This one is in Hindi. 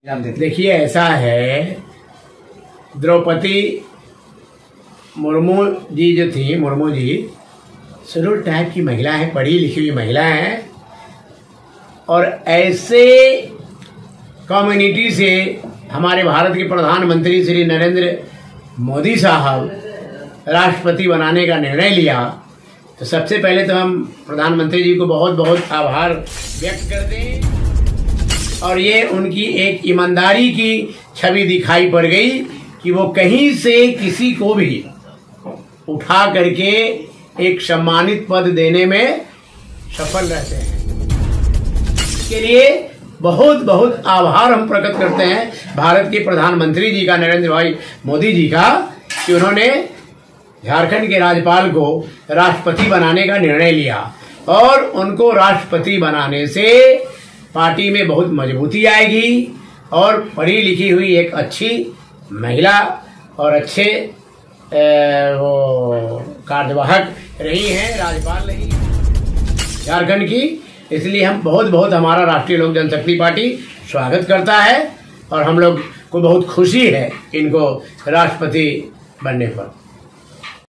देखिए, ऐसा है, द्रौपदी मुर्मू जी जो थी, मुर्मू जी शेड्यूल टाइप की महिला है, पढ़ी लिखी हुई महिला है, और ऐसे कम्युनिटी से हमारे भारत के प्रधानमंत्री श्री नरेंद्र मोदी साहब राष्ट्रपति बनाने का निर्णय लिया। तो सबसे पहले तो हम प्रधानमंत्री जी को बहुत बहुत आभार व्यक्त करते हैं, और ये उनकी एक ईमानदारी की छवि दिखाई पड़ गई कि वो कहीं से किसी को भी उठा करके एक सम्मानित पद देने में सफल रहते हैं। इसके लिए बहुत बहुत आभार हम प्रकट करते हैं भारत के प्रधानमंत्री जी का, नरेंद्र भाई मोदी जी का, कि उन्होंने झारखंड के राज्यपाल को राष्ट्रपति बनाने का निर्णय लिया। और उनको राष्ट्रपति बनाने से पार्टी में बहुत मजबूती आएगी, और पढ़ी लिखी हुई एक अच्छी महिला और अच्छे वो कार्यवाहक रही हैं, राज्यपाल रही झारखंड की। इसलिए हम बहुत बहुत, हमारा राष्ट्रीय लोक जनशक्ति पार्टी स्वागत करता है, और हम लोग को बहुत खुशी है इनको राष्ट्रपति बनने पर।